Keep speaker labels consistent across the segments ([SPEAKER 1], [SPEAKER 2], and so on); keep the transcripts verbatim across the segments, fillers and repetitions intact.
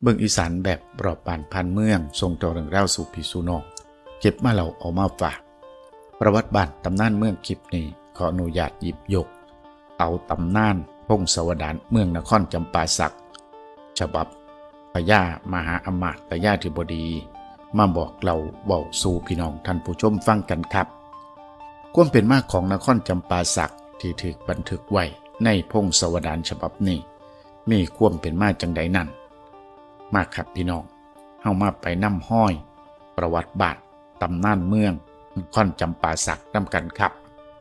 [SPEAKER 1] เบิ่งอีสานแบบรอบบ้านพันเมืองทรงต่อเรื่องราวสู่พี่สู่น้องเก็บมาเล่าเอามาฝากประวัติบ้านตำนานเมืองคลิปนี้ขออนุญาตหยิบยกเอาตำนานพงศาวดารเมืองนครจำปาสักฉบับพญามหาอมาตย์ญาธิบดีมาบอกเราเว้าสู่พี่น้องท่านผู้ชมฟังกันครับความเป็นมาของนครจำปาสักที่ถูกบันทึกไว้ในพงศาวดารฉบับนี้มีความเป็นมาจังใดนั้นมาครับพี่น้องเฮามาไปนำห้อยประวัติบาทตำนานเมืองนครจำปาสักนำกันครับ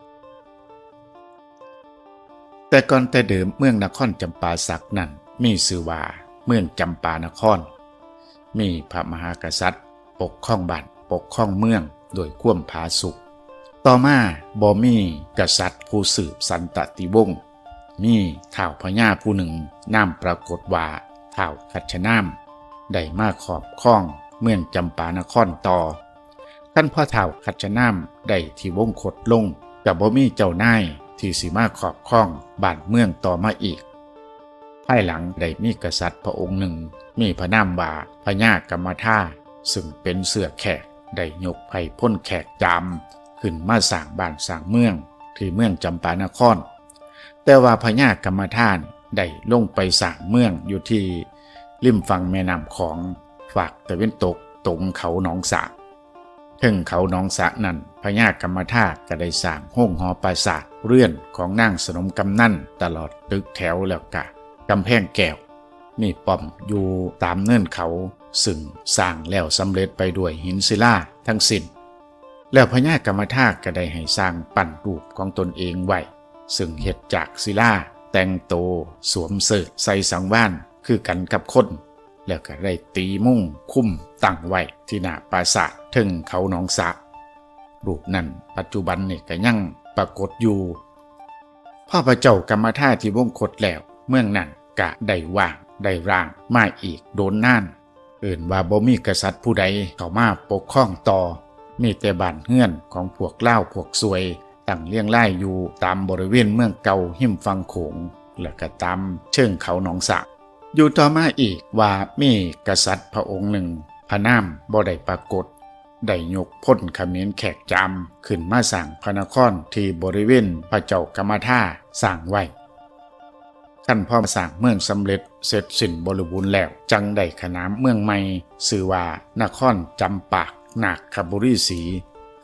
[SPEAKER 1] แต่ก่อนแต่เดิมเมืองนครจำปาสักนั้นมีชื่อว่าเมืองจำปานครมีพระมหากษัตริย์ปกครองบ้านปกครองเมืองโดยความผาสุกต่อมาบ่มีกษัตริย์ผู้สืบสันตติวงศ์มีท้าวพญาผู้หนึ่งนามปรากฏว่าท้าวคัชนามได้มาครอบครองเมืองจำปานครต่อท่านพ่อท้าวคัชนามได้ที่วงคตลงกับบ่มีเจ้านายที่สิมาครอบครองบ้านเมืองต่อมาอีกภายหลังได้มีกษัตริย์พระองค์หนึ่งมีพระนามว่าพญากรรมท่าซึ่งเป็นเสือแขกได้ยกไผ่พ้นแขกจามขึ้นมาสร้างบ้านสร้างเมืองที่เมืองจำปานครแต่ว่าพญากรรมท่านได้ลงไปสร้างเมืองอยู่ที่ริมฝั่งแม่น้ำของฝากตะวันตกตรงเขาหนองสะถึงเขาหนองสะนั้นพญากรรมท่าก็ได้สร้างห้องหอปราสาทเรือนของนางสนมกำนันตลอดตึกแถวแล้วกะกำแพงแก้วมีป้อมอยู่ตามเนินเขาซึ่งสร้างแล้วสำเร็จไปด้วยหินศิลาทั้งสิ้นแล้วพญากรรมท่าก็ได้ให้สร้างปั้นรูปของตนเองไว้ซึ่งเฮ็ดจากศิลาแต่งโตสวมเสื้อใส่สังว่านคือกันกับคนแล้วก็ได้ตีมุ่งคุ้มตั้งไว้ที่หน้าปราสาทถึงเขาหนองสะรูปนั้นปัจจุบันนี่ก็ยังปรากฏอยู่พ่อพระเจ้ากรรมท่าที่วงคตแล้วเมืองนั้นกะได้ว่างได้ร่างมาอีกโดนนานเอิ่นว่าบ่มีกษัตริย์ผู้ใดเข้ามาปกครองต่อมีแต่บ้านเฮือนของพวกเล่าพวกซวยตั้งเลี้ยงไล่อยู่ตามบริเวณเมืองเก่าหิมฟังโขงและก็ตามเชิงเขาหนองสะอยู่ต่อมาอีกว่ามีกษัตริย์พระองค์หนึ่งพระนามบ่ได้ปรากฏได้ยกพ้นเขมรแขกจามขึ้นมาสร้างพระนครที่บริเวณพระเจ้ากรรมท่าสร้างไว้ขั้นพอสร้างเมืองสำเร็จเสร็จสิ้นบริบูรณ์แล้วจังได้ขนานเมืองใหม่ชื่อว่านครจำปากนาคบุรีศรี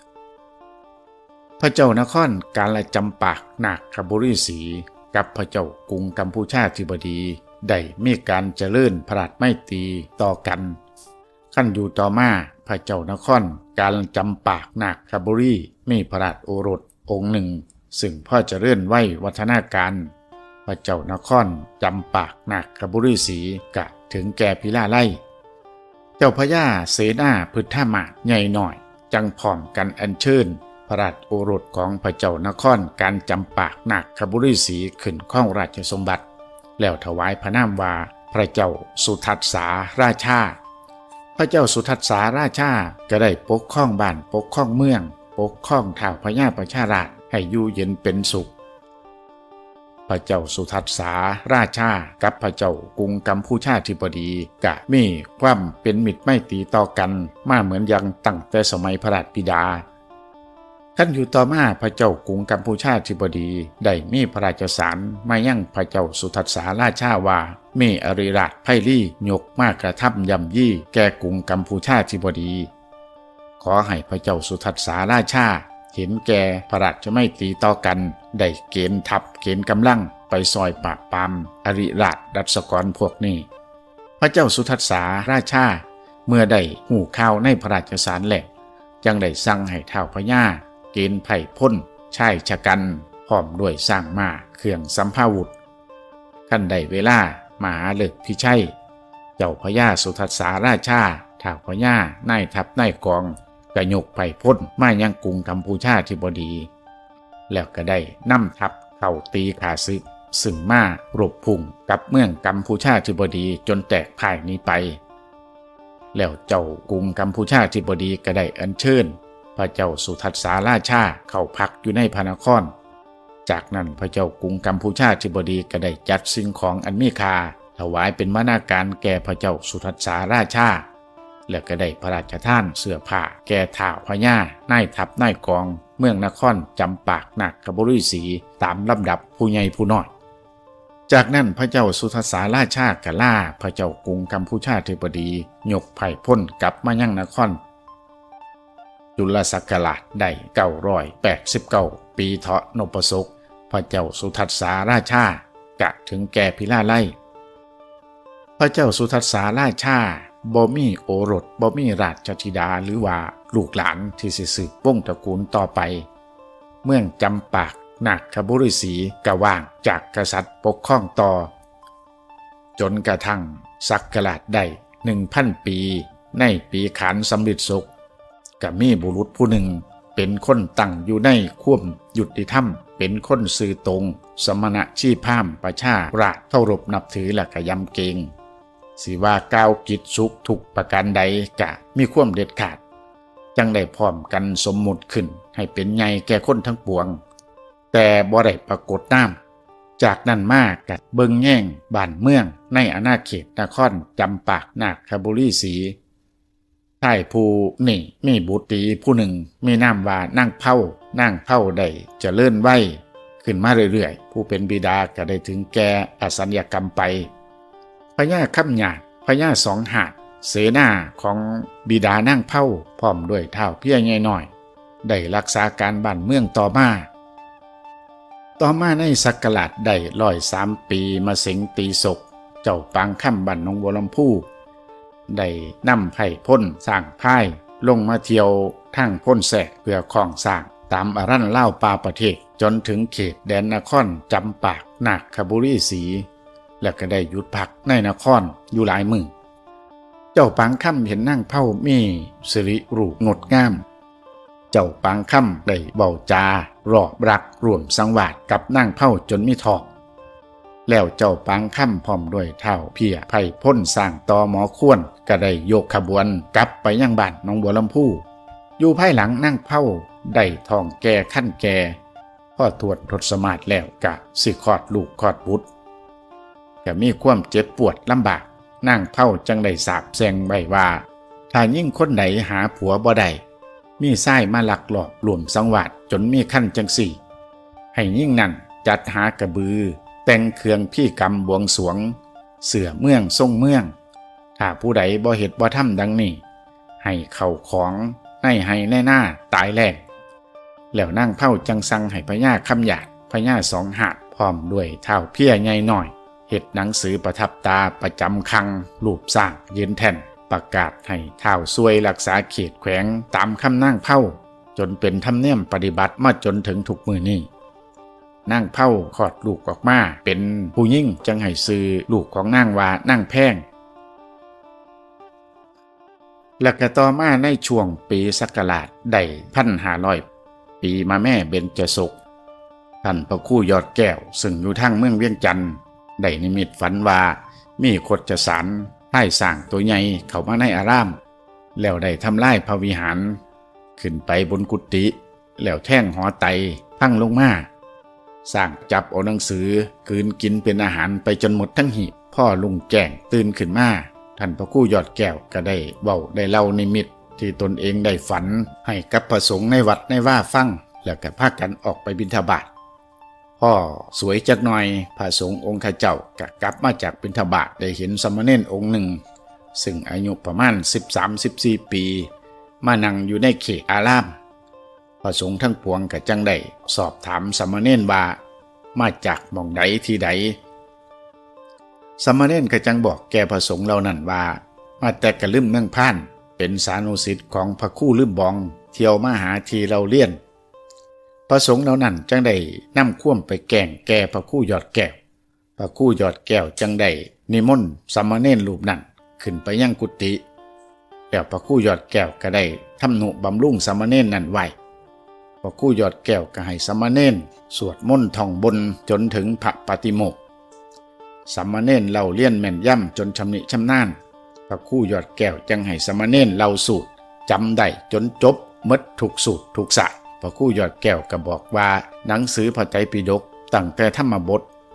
[SPEAKER 1] พระเจ้านครกาลจำปากนาคบุรีศรีกับพระเจ้ากรุงกัมพูชาธิบดีได้มีการเจริญพระราชไมตรีต่อกันขั้นอยู่ต่อมาพระเจ้านครกาลจำปากนาคบุรีมีพระราชโอรสองค์หนึ่งซึ่งพ่อเจริญไว้วัฒนาการพระเจ้านครจำปากนาคบุรีศรีกะถึงแก่พิลาไลเจ้าพญาเสนาพุทธมาศใหญ่หน่อยจังพร้อมกันอัญเชิญพระราชโอรสของพระเจ้านครการจำปากนาคบุรีศรีขึ้นครองราชสมบัติแล้วถวายพระนามว่าพระเจ้าสุทัศสาราชาพระเจ้าสุทัศสาราชาก็ได้ปกครองบ้านปกครองเมืองปกครองท้าวพญาประชาราชให้อยู่เย็นเป็นสุขพระเจ้าสุทัศสาราชากับพระเจ้ากรุงกัมพูชาธิบดีกะมีความเป็นมิตรไมตรีต่อกันมาเหมือนอย่างตั้งแต่สมัยพระราชบิดาขั้นอยู่ต่อมาพระเจ้ากรุงกัมพูชาธิบดีได้มีพระราชสารมายังพระเจ้าสุทัศสาราชาว่ามีอริราชไพลี่ยกมากระทำย่ำยี่แก่กรุงกัมพูชาธิบดีขอให้พระเจ้าสุทัศสาราชาเห็นแก่พระราชไมตรีต่อกันได้เกณฑ์ทัพเกณฑ์กำลังไปซอยปราบปรามอริราชดัชกรพวกนี้พระเจ้าสุทัศสาราชาเมื่อได้หูข่าวในพระราชสารแล้วจังได้สั่งให้ท้าวพญาเกณฑ์ไผ่พ้นชายชะกันพร้อมด้วยสร้างม้าเครื่องสำภาวุธขั้นใดเวลามหาฤกษ์พิชัยเจ้าพญาสุทัศสาราชาท้าวพญานายทัพนายกองก็ยกไผ่พ้นมายังกรุงกัมพูชาธิบดีแล้วก็ได้นำทัพเข้าตีขาศึกซึ่งมารบพุ่งกับเมืองกัมพูชาธิบดีจนแตกพ่ายนี้ไปแล้วเจ้ากรุงกัมพูชาธิบดีก็ได้อัญเชิญพระเจ้าสุทัศสาราชาเข้าพักอยู่ในพระนครจากนั้นพระเจ้ากรุงกัมพูชาธิบดีก็ได้จัดสิ่งของอันมีค่าถวายเป็นมานาการแก่พระเจ้าสุทัสสาราชาและก็ได้พระราชทานเสื้อผ้าแก่ท้าวพญานายทัพนายกองเมืองนครจำปากนาคบุรีศรีตามลำดับผู้ใหญ่ผู้น้อยจากนั้นพระเจ้าสุทัสสาราชากล่าพระเจ้ากรุงกัมพูชาธิบดียกไผ่พ้นกลับมายังนครจุลศักราชได้เก้าร้อยแปดสิบเก้าปีเถาะนพศกพระเจ้าสุทัสสาราชากะถึงแก่พิลาไลพระเจ้าสุทัสสาราชาบ่มีโอรสบ่มีราชธิดาหรือว่าลูกหลานที่สิสืบวงศ์ตระกูลต่อไปเมืองจำปากนาคบุรีศรีกะว่างจากกษัตริย์ปกครองต่อจนกระทั่งศักราชได้ หนึ่งพัน ปีในปีขานสำริดศกก็มีบุรุษผู้หนึ่งเป็นคนตั้งอยู่ในความยุติธรรมเป็นคนซื่อตรงสมณะชีพราหมณ์ประชาราษฎร์เคารพนับถือและก็ยำเกรงสิว่าก้าวกิจสุขทุกประการใดกะมีความเด็ดขาดจังได้พร้อมกันสมมุติขึ้นให้เป็นใหญ่แก่คนทั้งปวงแต่บ่ได้ปรากฏน้ำจากนั้นมากกัดเบิงแย่งบ้านเมืองในอาณาเขตนครจำปากนาคบุรีศรีชายผู้นี่มีบุตรีผู้หนึ่งมีนามว่านางเผานางเผาได้เจริญวัยขึ้นมาเรื่อยๆผู้เป็นบิดาก็ได้ถึงแก่อสัญญกรรมไปพญาค่ำหยาดพญาสองหาดเสนาของบิดานางเผาพร้อมด้วยเท้าเพียใหญ่น้อยได้รักษาการบ้านเมืองต่อมาต่อมาในศักราชได้ร้อยสามปีมาสิงตีศกเจ้าปางค่ำบ้านหนองบัวลำพูได้นำไผ่พ้นสร้างพายลงมาเที่ยวทั้งพ้นแสกเพื่อครองสร้างตามอารันเล่าปาประเทศจนถึงเขตแดนนครจำปากนาคบุรีศรีและก็ได้หยุดพักในนครอยู่หลายมื้อเจ้าปางค่ำเห็นนางเผามีสิริรูปงดงามเจ้าปางค่ำได้เบาจารอบรักร่วมสังวาสกับนางเผาจนมีทองแล้วเจ้าปางค่ำพร้อมด้วยเท้าเพียไผ่พ้นสร้างต่อหมอควรก็ได้โยกขบวนกลับไปยังบ้านหนองบัวลำพูอยู่ภายหลังนางเผาได้ทองแก่ขั้นแก่พอตรวจทศมาศแล้วกะสิคลอดลูกคลอดบุตรก็มีความเจ็บปวดลำบากนางเผาจังได้สาปแช่งไว้ว่าถ้ายิ่งคนใดหาผัวบ่ได้มีชายมาลักลอบรวมสังวาสจนมีขั้นจังสี่ให้ยิ่งนั่นจัดหากระบือแต่งเครื่องพิกรรมบวงสรวงเสือเมืองทรงเมืองถ้าผู้ใดบ่เฮ็ดบ่ทำดังนี้ให้เข้าของในให้แน่หน้าตายแลกแล้วนางเผาจังสั่งให้พญาค่ำหยาดพญาสองหาดพร้อมด้วยเท้าเพียใหญ่หน่อยเฮ็ดหนังสือประทับตาประจำคังรูปสร้างยืนแท่นประกาศให้เท้าซวยรักษาเขตแขวงตามคำนางเผาจนเป็นธรรมเนียมปฏิบัติมาจนถึงทุกมื้อนี้นางเผาคลอดลูกออกมาเป็นผู้หญิงจังให้ซื้อลูกของนางว่านางแพงและก็ต่อมาในช่วงปีศักราชได้พันห้าร้อยปีมาแม่เบญจศกท่านพระครูยอดแก้วซึ่งอยู่ทางเมืองเวียงจันทน์ได้นิมิตฝันว่ามีโคชสารใต้สร้างตัวใหญ่เข้ามาในอารามแล้วได้ทำลายพระวิหารขึ้นไปบนกุฏิแล้วแท่งหอไตพังลงมาสร้างจับเอาหนังสือคืนกินเป็นอาหารไปจนหมดทั้งหีบพ่อลุงแจ้งตื่นขึ้นมาท่านพระครูยอดแก้วก็ได้เว้าได้เล่านิมิตที่ตนเองได้ฝันให้กับพระสงฆ์ในวัดในว่าฟังแล้วก็พากันออกไปบิณฑบาตพ่อสวยจักหน่อยพระสงฆ์องค์ข้าเจ้าก็กลับมาจากบิณฑบาตได้เห็นสมณเณรองค์หนึ่งซึ่งอายุประมาณ สิบสาม สิบสี่ ปีมานั่งอยู่ในเขตอารามพระสงฆ์ทั้งปวงก็จังได้สอบถามสมณเณรว่ามาจากหม่องใดที่ใดสมณเณรก็จังบอกแก่พระสงฆ์เหล่านั้นว่ามาแต่กะลืมเมืองพานเป็นสานุศิษย์ของพระครูลืมบองเที่ยวมาหาที่เราเรียนพระสงฆ์เหล่านั้นจังได้นำข่วมไปแก่งแก่พระครูยอดแก้วพระครูยอดแก้วจังได้นิมนต์สมณเณรรูปนั้นขึ้นไปยังกุฏิแล้วพระครูยอดแก้วก็ได้ทำนุบำรุงสมณเณรนั้นไว้พระครูยอดแก้วก็ให้สมณเณรสวดมนต์ท่องบนจนถึงพระปฏิโมกข์สมณเณรเล่าเลียนแม่นย่ำจนชำนิชำนาญพระครูยอดแก้วจังให้สมณเณรเล่าสูตรจำได้จนจบหมดทุกสูตรทุกศาสตร์พระครูยอดแก้วก็บอกว่าหนังสือพระไตรปิฎกตั้งแต่ธรรมบท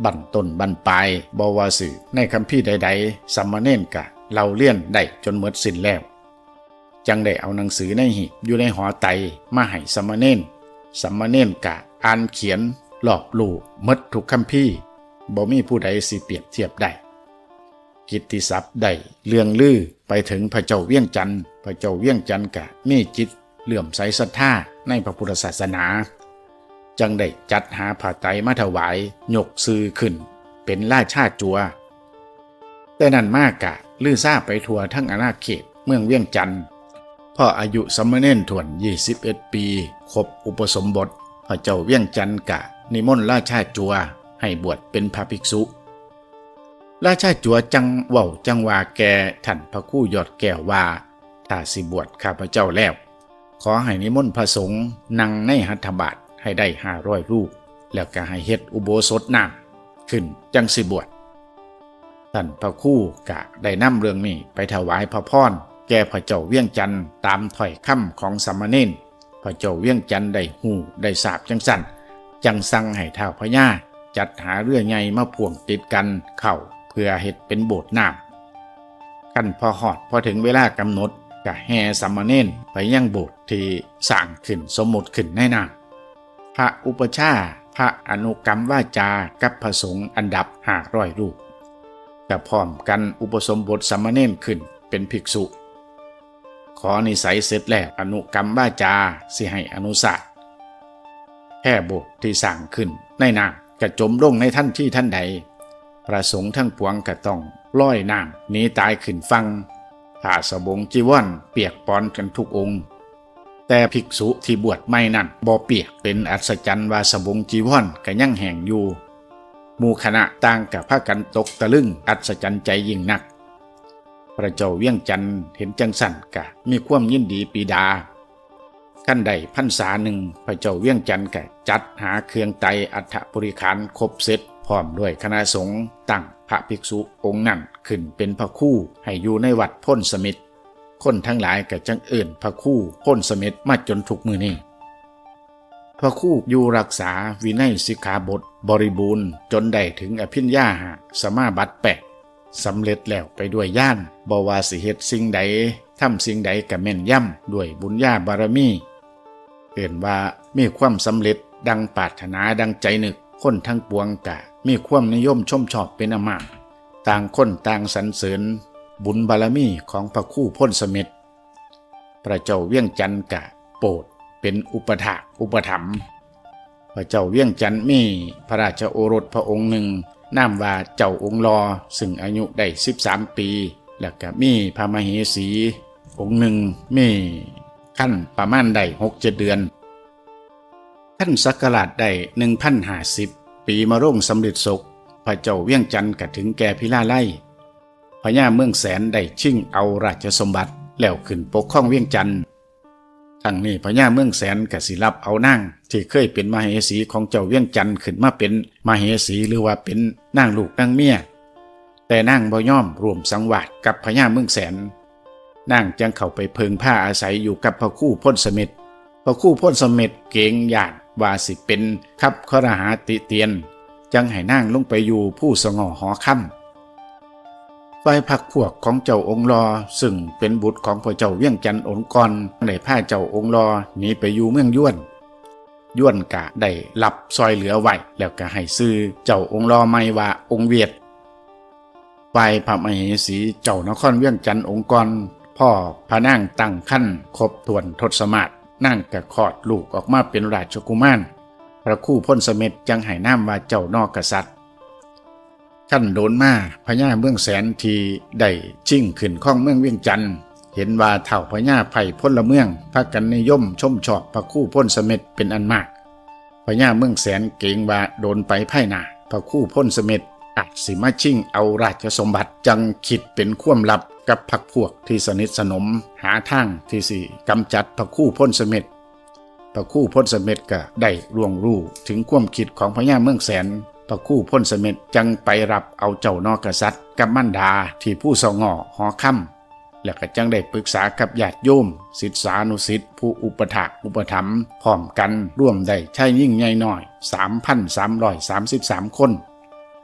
[SPEAKER 1] บั้นต้นบั้นปลายบ่ว่าสิในคัมภีร์ใดๆสามเณรกะเล่าเรียนได้จนหมดสิ้นแล้วจังได้เอาหนังสือในหีบอยู่ในหอไตรมาให้สามเณรสามเณรกะอ่านเขียนรอบรู้หมดทุกคัมภีร์บ่มีผู้ใดสิเปรียบเทียบได้กิตติศัพท์ได้เรื่องลือไปถึงพระเจ้าเวียงจันทร์พระเจ้าเวียงจันทร์กะมีจิตเลื่อมใสศรัทธาในพระพุทธศาสนาจังได้จัดหาผ้าไตรมาถวายยกซื้อขึ้นเป็นราชาจัวแต่นั้นมากกะลือซาไปทั่วทั้งอาณาเขตเมืองเวียงจันทร์พ่ออายุสามเณรถ่วนยี่สิบเอ็ดปีครบอุปสมบทพระเจ้าเวียงจันทร์กะนิมนต์ราชาจัวให้บวชเป็นพระภิกษุราชาจัวจังเว้าจังว่าแก่ท่านพระครูยอดแก้วว่าถ้าสิบวชข้าพเจ้าแล้วขอให้นิมนต์พระสงฆ์นั่งในหัตถบาตให้ได้ห้าร้อยรูปแล้วก็ให้เฮ็ดอุโบสถน้ำขึ้นจังสิบวชท่านพระครูกะได้นำเรื่องนี้ไปถวายพระพรแก่พระเจ้าเวียงจันทร์ตามถ้อยคำของสามเณรพระเจ้าเวียงจันทร์ได้หู้ได้ทราบจังสั่นจังสั่งให้ท้าวพญาจัดหาเรือใหญ่มาพ่วงติดกันเข้าเพื่อเฮ็ดเป็นโบสถ์น้ำกันพอฮอดพอถึงเวลากำหนดก็แห่สามเณรไปยังโบสถ์ที่สร้างขึ้นสมมุติขึ้นในน้ำพระอุปชฌาย์พระอนุกรรมวาจากับพระสงฆ์อันดับห้าร้อยรูปก็พร้อมกันอุปสมบทสามเณรขึ้นเป็นภิกษุขอนิสัยเสร็จแล้วอนุกรรมวาจาสิให้อนุสาสแค่โบสถ์ที่สร้างขึ้นในน้ำก็จมลงในทันทีทันใดพระสงฆ์ทั้งปวงก็ต้องลอยน้ำหนีตายขึ้นฝั่งผ้าสบงจีวรเปียกปอนกันทุกองค์แต่ภิกษุที่บวชใหม่นั้นบ่เปียกเป็นอัศจรรย์ว่าสบงจีวรก็ยังแห้งอยู่หมู่คณะต่างกับพากันตกตะลึงอัศจรรย์ใจยิ่งนักพระเจ้าเวียงจันทร์เห็นจังสั่นกะมีความยินดีปีดาขั้นใดพรรษาหนึ่งพระเจ้าเวียงจันทร์กะจัดหาเครื่องไตรอัฐบริขารครบเสร็จพร้อมด้วยคณะสงฆ์ตั้งพระภิกษุองค์นั้นขึ้นเป็นพระครูให้อยู่ในวัดพ้นสมิทธิ์คนทั้งหลายก็จังเอิ่นพระครูพ้นสมิทธิ์มาจนทุกมื้อนี้พระครูอยู่รักษาวินัยสิกขาบทบริบูรณ์จนได้ถึงอภิญญาหะสมาบัติแปดสำเร็จแล้วไปด้วยญาณบ่ว่าสิเฮ็ดสิ่งใดทำสิ่งใดก็แม่นยำด้วยบุญญาบารมีเอิ่นว่ามีความสำเร็จดังปรารถนาดังใจนึกคนทั้งปวงกะมีความนิยมชมชอบเป็นอมากต่างคนต่างสรรเสริญบุญบารมีของพระครูพ้นสมิทธิ์พระเจ้าเวียงจันทร์กะโปรดเป็นอุปถากอุปถัมภ์พระเจ้าเวียงจันทร์มีพระราชโอรสพระองค์หนึ่งนามว่าเจ้าองค์ลอซึ่งอายุได้สิบสามปีแล้วก็มีพระมเหสีองค์หนึ่งมีขั้นประมาณได้หกเจ็ดเดือนท่านศักราชได้หนึ่งพันห้าสิบปีมะโรงสำเร็จศกพระเจ้าเวียงจันทร์ก็ถึงแก่พิลาไลยพญาเมืองแสนได้ชิงเอาราชสมบัติแล้วขึ้นปกครองเวียงจันทร์ทั้งนี้พญาเมืองแสนก็สิรับเอานางที่เคยเป็นมเหสีของเจ้าเวียงจันทร์ขึ้นมาเป็นมเหสีหรือว่าเป็นนางลูกนางเมียแต่นางบ่ยอมร่วมสังวาสกับพญาเมืองแสนนางจึงเข้าไปเพิงผ้าอาศัยอยู่กับพระครูพ้นสมิทธิ์พระครูพ้นสมิทธิ์เกรงญาติว่าสิเป็นคับครหาติเตียนจังให้นางลงไปอยู่ผู้สง่อหอค่ำฝ่ายพรรคพวกของเจ้าองค์ลอซึ่งเป็นบุตรของพระเจ้าเวียงจันทร์องค์กรได้พาเจ้าองค์ลอหนีไปอยู่เมืองย้วนย้วนกะได้รับซอยเหลือไว้แล้วก็ให้ซื้อเจ้าองค์ลอใหม่ว่าองค์เวียดฝ่ายพระมเหสีเจ้านครเวียงจันทร์องค์กรพ่อพระนางตั้งครรภ์ครบถ้วนทศมาศนั่งกะคลอดลูกออกมาเป็นราชกุมารพระครูพ้นสมิทธิ์จังให้นามว่าเจ้านอกกษัตริย์ขั้นโดนมาพญาเมืองแสนทีได้ชิ่งขึ้นข้องเมืองเวียงจันทร์เห็นว่าเถ่าพญาไผ่พลเมืองพากันนิยมชมชอบพระครูพ้นสมิทธิ์เป็นอันมากพญาเมืองแสนเกรงว่าโดนไปไพ่หน้าพระครูพ้นสมิทธิ์อาจสิมาชิ่งเอาราชสมบัติจังคิดเป็นความลับกับพรรคพวกที่สนิทสนมหาทางที่สิกำจัดพระครูพ้นสมิทธิ์พระครูพ้นสมิทธิ์ก็ได้ร่วงรู้ถึงความคิดของพญาเมืองแสนพระครูพ้นสมิทธิ์จังไปรับเอาเจ้านอกกษัตริย์กับมั่นดาที่ผู้สง่อหอค่ำและก็จังได้ปรึกษากับญาติโยมศิษยานุศิษย์ผู้อุปถากอุปถัมภ์พร้อมกันร่วมได้ใช้ยิ่งใหญ่น้อย สามพันสามร้อยสามสิบสาม คน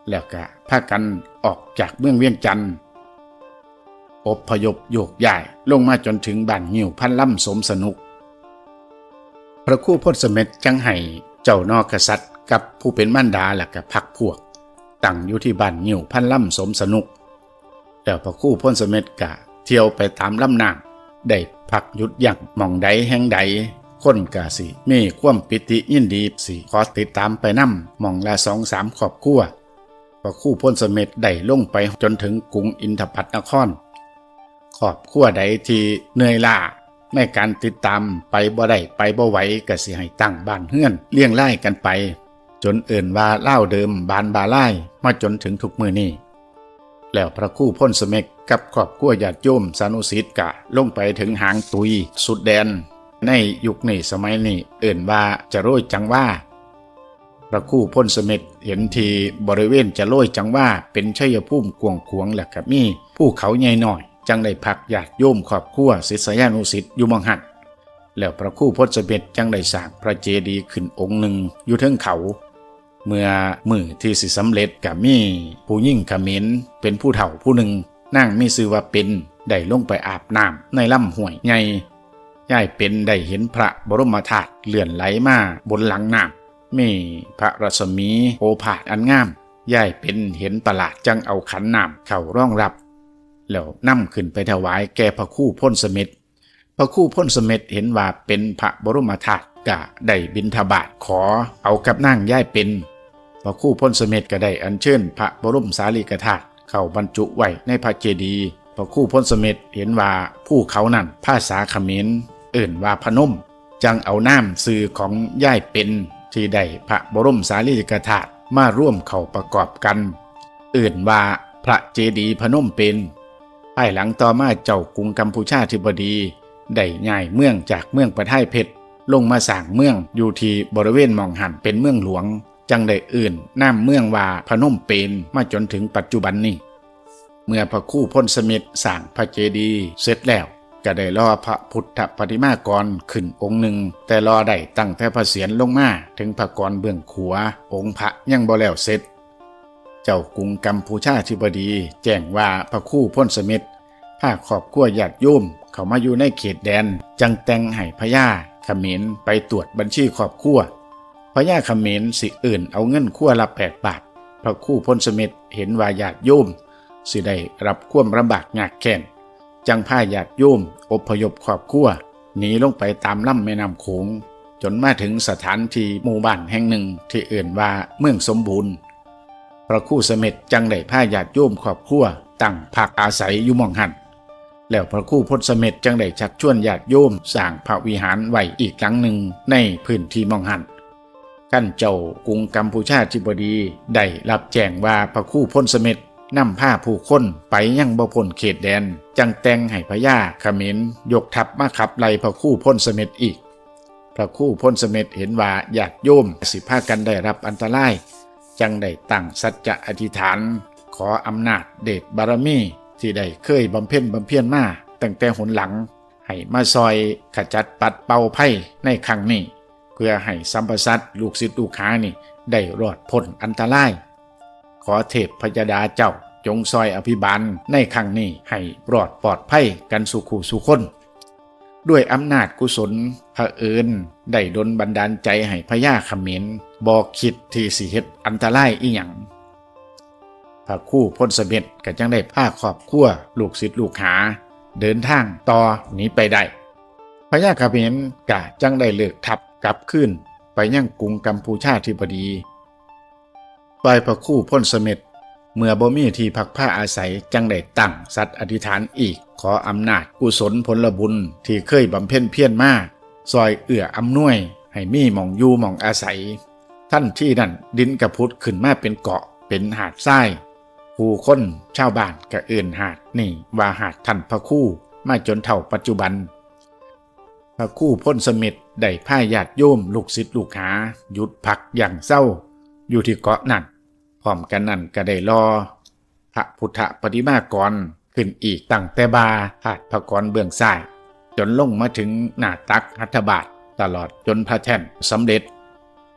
[SPEAKER 1] แล้วก็พากันออกจากเมืองเวียงจันทน์อพยพโยกย้ายลงมาจนถึงบ้านงิ้วพันล่ำสมสนุกพระครูพจน์เสม็ดจังให้เจ้านอกษัตริย์กับผู้เป็นมารดาและก็พรรคพวกตั้งอยู่ที่บ้านงิ้วพันล่ำสมสนุกแล้วพระครูพจน์เสม็ดก็เที่ยวไปตามลำน้ำได้พักหยุดยั้งหม่องใดแห่งใดคนกะสิมีความปิติยินดีสิขอติดตามไปนำหม่องละ สองสาม ครอบครัวพระครูพจน์เสม็ดได้ลงไปจนถึงกรุงอินทปัตนครครอบครัวใดที่เหนื่อยล้าในการติดตามไปบ่ได้ไปบ่ไหวก็สิให้ตั้งบ้านเฮือนเลี้ยงไล่กันไปจนเอิ่นว่าเล่าเดิมบานบาไล่มาจนถึงทุกมื้อนี้แล้วพระครูพจน์เสม็ดกับครอบครัวญาติโยมสานุศิษย์กะลงไปถึงหางตุยสุดแดนในยุคนี้สมัยนี้เอิ่นว่าจะโรยจังว่าพระครูพจน์เสม็ดเห็นทีบริเวณจะโรยจังว่าเป็นชัยภูมิกวางขวางและก็มีภูเขาใหญ่น้อยจังได้พักญาติโยมครอบครัวศิษยานุศิษย์อยู่มองหันแล้วพระครูพจน์เสม็ดจังได้สร้างพระเจดีย์ขึ้นองค์หนึ่งอยู่เทิงเขาเมื่อมื้อที่สิสำเร็จก็มีผู้หญิงเขมรเป็นผู้เฒ่าผู้หนึ่งนั่งมีชื่อว่าเป็นได้ลงไปอาบน้ำในลำห้วยใหญ่ย่ายเป็นได้เห็นพระบรมธาตุเลื่อนไหลมาบนหลังน้ำมีพระรัศมีโอภาสอันงามย่ายเป็นเห็นประหลาดจังเอาขันน้ำเข้าร่องรับแล้วนำขึ้นไปถวายแก่พระครูพจน์เสม็ดพระครูพจน์เสม็ดเห็นว่าเป็นพระบรมธาตุก็ได้บิณฑบาตขอเอากับนางย่ายเป็นพระครูพจน์เสม็ดก็ได้อัญเชิญพระบรมสารีริกธาตุเข้าบรรจุไว้ในพระเจดีย์พระครูพจน์เสม็ดเห็นว่าผู้เขานั้นภาษาเขมรเอิ่นว่าพนมจังเอาน้ำสื่อของย่ายเป็นที่ได้พระบรมสารีริกธาตุมาร่วมเข้าประกอบกันเอิ่นว่าพระเจดีย์พนมเป็นภายหลังต่อมาเจ้ากรุงกัมพูชาธิบดีได้ย้ายเมืองจากเมืองประไทยเพชรลงมาสร้างเมืองอยู่ที่บริเวณหม่องหันเป็นเมืองหลวงจังได้เอื่นน้ำเมืองว่าพนมเปญมาจนถึงปัจจุบันนี้เมื่อพระครูพจน์เสม็ดสร้างพระเจดีย์เสร็จแล้วก็ได้รอพระพุทธปฏิมากรขึ้นองค์หนึ่งแต่รอได้ตั้งแต่พระเศียรลงมาถึงพระกรเบื้องขวาองค์พระยังบ่แล้วเสร็จเจ้ากรุงกัมพูชาธิบดีแจ้งว่าพระครูพจน์เสม็ดพาครอบครัวญาติโยมเข้ามาอยู่ในเขตแดนจังแต่งให้พญาเขมรไปตรวจบัญชีครอบครัวพญาเขมรสิอื่นเอาเงินขั้วละแปดบาทพระครูพจน์เสม็ดเห็นว่าญาติโยมสิได้รับความลำบากยากแค้นจังพาญาติโยมอพยพครอบครัวหนีลงไปตามลำแม่น้ำโขงจนมาถึงสถานที่หมู่บ้านแห่งหนึ่งที่เอื่นว่าเมืองสมบูรณ์พระครูเสม็ดจังได้พาญาติโยมครอบครัวตั้งพักอาศัยอยู่หม่องหันแล้วพระครูพจน์เสม็ดจังได้ชักชวนญาติโยมสร้างพระวิหารไว้อีกครั้งหนึ่งในพื้นที่หม่องหันขั้นเจ้ากรุงกัมพูชาธิบดีได้รับแจ้งว่าพระครูพจน์เสม็ดนำผ้าผู้คนไปยังบ่พ้นเขตแดนจังแต่งให้พญาเขมรยกทัพมาขับไล่พระครูพจน์เสม็ดอีกพระครูพจน์เสม็ดเห็นว่าญาติโยมสิพากันได้รับอันตรายจังได้ตั้งสัจจะอธิษฐานขออำนาจเดชบารมีที่ได้เคยบำเพ็ญบำเพียรมาตั้งแต่หนหลังให้มาซอยขจัดปัดเป่าภัยในครั้งนี้เพื่อให้สัมปสัตลูกศิษย์ลูกหานี่ได้รอดพ้นอันตรายขอเทพพยดาเจ้าจงซอยอภิบาลในครั้งนี้ให้รอดปลอดภัยกันสุขสุคนด้วยอำนาจกุศลพระเอิญได้ดลบันดาลใจให้พญาเขมรบอกคิดที่สิเฮ็ดอันตรายอีหยังพระครูพจน์เสม็ดก็จังได้พาครอบครัวลูกศิษย์ลูกหาเดินทางต่อหนีไปได้พญาเขมรก็จังได้เลิกทัพกลับขึ้นไปยังกรุงกัมพูชาธิบดีฝ่ายพระครูพจน์เสม็ดเมื่อบ่มีที่พักผ้าอาศัยจังได้ตั้งสัตย์อธิษฐานอีกขออำนาจกุศลผลบุญที่เคยบำเพ็ญเพียรมาซอยเอื้ออำนวยให้มีหม่องอยู่หม่องอาศัยท่านที่นั่นดินกระพุดขึ้นมาเป็นเกาะเป็นหาดทรายผู้คนชาวบ้านก็เอื่นหาดนี่ว่าหาดท่านพระครูมาจนเท่าปัจจุบันพระครูพจน์เสม็ดได้พาญาติโยมลูกศิษย์ลูกหาหยุดพักอย่างเศร้าอยู่ที่เกาะนั่นพร้อมกันนั่นก็ได้รอพระพุทธปฏิมากรขึ้นอีกตั้งแต่บาหาดพระกรเบื้องซ้ายจนลงมาถึงหน้าตักหัตถบาทตลอดจนพระแท่นสำเร็จ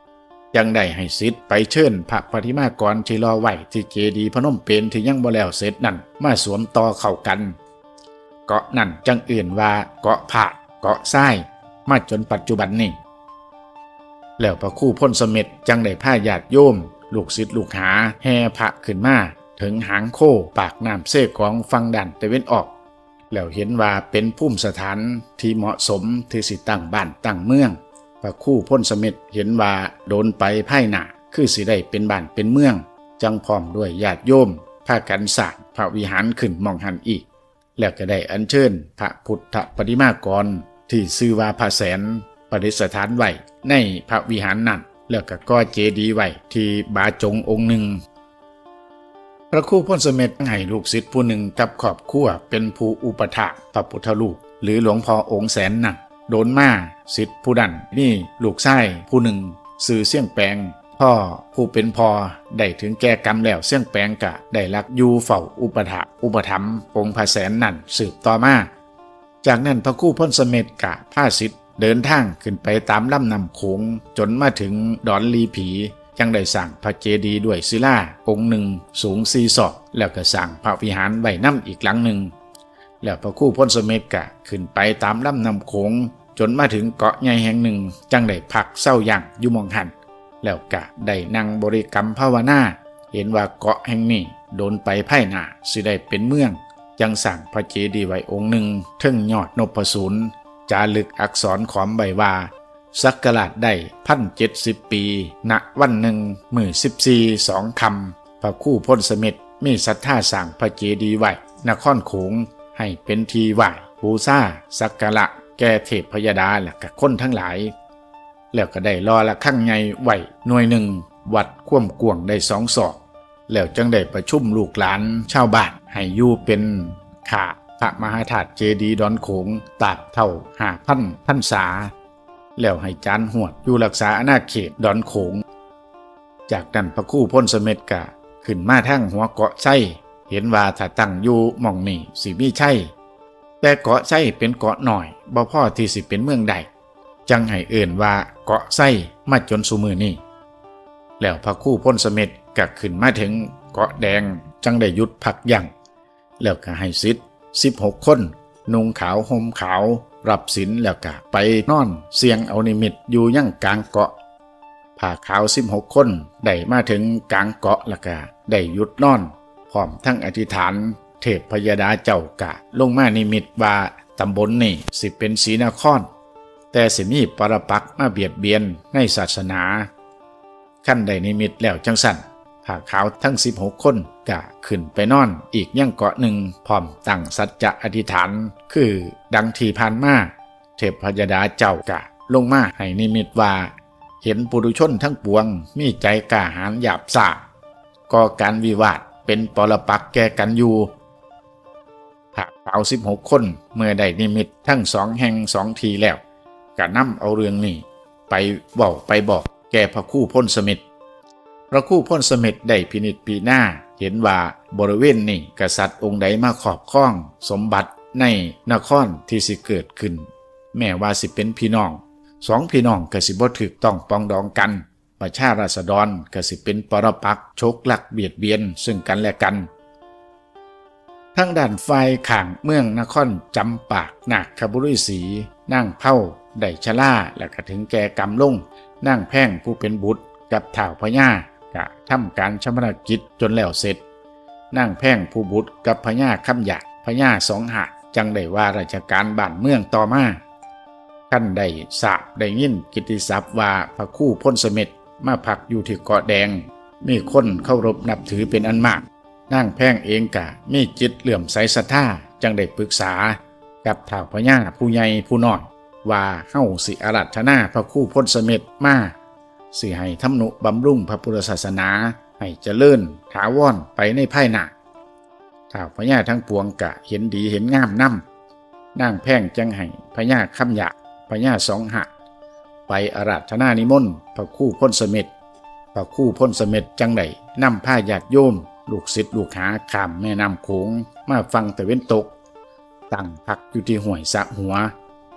[SPEAKER 1] ยังได้ให้ศิษย์ไปเชิญพระปฏิมากรที่รอไว้ที่เจดีย์พนมเปญที่ยังบ่แล้วเสร็จนั่นมาสวมต่อเข้ากันเกาะนั่นจังอื่นว่าเกาะผาดเกาะทรายมาจนปัจจุบันนี้แล้วพระครูพ้นเสม็ดจังได้พาญาติโยมลูกศิษย์ลูกหาแห่พระขึ้นมาถึงหางโคปากน้ำเสกของฟังดันตะเวนออกแล้วเห็นว่าเป็นภูมิสถานที่เหมาะสมที่สิตั้งบ้านตั้งเมืองพระครูพ้นเสม็ดเห็นว่าโดนไปภายหน้าคือสิได้เป็นบ้านเป็นเมืองจังพร้อมด้วยญาติโยมพากันสร้างพระวิหารขึ้นมองหันอีกแล้วก็ได้อัญเชิญพระพุทธปฏิมากรที่ชื่อว่าพระแสนประดิษฐานไว้ในพระวิหารนั้นแล้วก็ก่อเจดีย์ไว้ที่บาจงองค์หนึ่งพระครูพ้นเสม็ดให้ลูกศิษย์ผู้หนึ่งกับครอบครัวเป็นผู้อุปถากพระพุทธรูปหรือหลวงพ่อองค์แสนนั่นโดนมาศิษย์ผู้นั้นนี่ลูกชายผู้หนึ่งสื่อเสี่ยงแปลงพ่อผู้เป็นพ่อได้ถึงแก่กรรมแล้วเสี่ยงแปลงกะได้ลักอยู่เฝ้าอุปถากอุปถัมภ์องค์พระแสนนั่นสืบต่อมาจากนั้นพระครูพ้นเสม็ดกะพาศิษย์เดินทางขึ้นไปตามลำน้ำโขงจนมาถึงดอนลีผียังได้สร้างพระเจดีย์ด้วยศิลาองค์หนึ่งสูงสี่ศอกแล้วก็สร้างพระวิหารไว้น้ำอีกหลังหนึ่งแล้วพระครูพ้นเสม็ดกะขึ้นไปตามลำน้ำโขงจนมาถึงเกาะใหญ่แห่งหนึ่งจังได้พักเศร้าอย่างอยู่มองหันแล้วกะได้นั่งบริกรรมภาวนาเห็นว่าเกาะแห่งนี้โดนไปภายหน้าสิได้เป็นเมืองจังสร้างพระเจดีย์ไว้องค์หนึ่งเทิงยอดนพสูรจารึกอักษรขอมใบว่าสักกะลาดได้พันเจ็ดสิบปีณวันหนึ่งมือสิบสี่สองคำพระครูพ้นเสม็ดมีศรัทธาสร้างพระเจดีย์ไว้นครโขงให้เป็นที่ไหว้บูชาสักการะแก่เทพพยดาและกับคนทั้งหลายแล้วก็ได้รอละข้างใหญ่ไหวหน่วยหนึ่งวัดคว่ำกวงได้สองศอกแล้วจังได้ประชุมลูกหลานชาวบ้านให้อยู่เป็นข่าพระมหาธาตุเจดีย์ดอนโขงตราบเท่าห้าพันพรรษาแล้วให้จานหวดอยู่รักษาอาณาเขตดอนโขงจากนั้นพระครูพ้นเสม็ดกะขึ้นมาทางหัวเกาะไส้เห็นว่าถ้าตั้งอยู่หม่องนี้สิมีใช่แต่เกาะไส้เป็นเกาะหน่อยบ่พอที่สิเป็นเมืองใดจังให้เอื่นว่าเกาะไส้มาจนสุมือนี้แล้วพระครูพ้นเสม็ดกะขึ้นมาถึงเกาะแดงจังได้หยุดพักยั่งแล้วก็ให้ศิษย์สิบหกคนนุ่งขาวห่มขาวรับศีลแล้วก็ไปนอนเสียงเอานิมิตอยู่ยั่งกลางเกาะผ้าขาวสิบหกคนได้มาถึงกลางเกาะแล้วก็ได้หยุดนอนพร้อมทั้งอธิษฐานเทพพยดาเจ้ากะลงมานิมิตว่าตำบลนี่สิเป็นศรีนครแต่สิมีปรปักษ์มาเบียดเบียนในศาสนาขั้นใดนิมิตแล้วจังสั่นผ้าขาวทั้งสิบหกคนกะขึ้นไปนอนอีกยั่งเกาะหนึ่งพร้อมตั้งสัจจะอธิษฐานคือดังที่ผ่านมาเทพพยดาเจ้ากะลงมาให้นิมิตว่าเห็นปุถุชนทั้งปวงมีใจกล้าหาญหยาบซ่าก่อการวิวาทเป็นปรปักษ์แก่กันอยู่ผ้าขาวสิบหกคนเมื่อได้นิมิตทั้งสองแห่งสองทีแล้วก็นำเอาเรื่องนี้ไปเว้าไปบอกแก่พระครูพ้นเสม็ดพระครูพ้นเสม็ดได้พินิจพิจารณาเห็นว่าบริเวณนี้กษัตริย์องค์ใดมาครอบครองสมบัติในนครที่สิเกิดขึ้นแม้ว่าสิเป็นพี่น้องสองพี่น้องก็สิบ่ถูกต้องปองดองกันประชาราษฎรก็สิเป็นปรปักษ์ชกลักเบียดเบียนซึ่งกันและกันทั้งด้านฝ่ายข้างเมืองนครจำปากนาคบุรีศรีนั่งเผ่าได้ชราและก็ถึงแก่กรรมลงนั่งแพ่งผู้เป็นบุตรกับท้าวพญากะทำการชำระกิจจนแล้วเสร็จนั่งแพ่งผู้บุตรกับพญาคำหยาดพญาสองหาจังได้ว่าราชการบ้านเมืองต่อมาท่านได้ทราบได้ยินกิตติศัพท์ว่าพระครูพ้นเสม็ดมาพักอยู่ที่เกาะแดงมีคนเคารพนับถือเป็นอันมากนั่งแพ่งเองกะมีจิตเหลื่อมใสศรัทธาจังได้ปรึกษากับท้าวพญาผู้ใหญ่ผู้น้อยว่าเฮาสิอาราธนาพระครูพ้นเสม็ดมาสิให้ทำนุบำรุงพระพุทธศาสนาให้เจริญถาวรไปในภายหน้าท้าวพญาทั้งปวงกะเห็นดีเห็นงามนำนั่งแพ่งจังให้พญาคำหยาพญาสองหะไปอาราธนานิมนต์พระครูพ้นเสม็ดพระครูพ้นเสม็ดจังได้นำผ้าญาติโยมลูกศิษย์ลูกหาข้ามแม่น้ำโขงมาฟังตะเวนตกตั้งพักอยู่ที่ห้วยสะหัว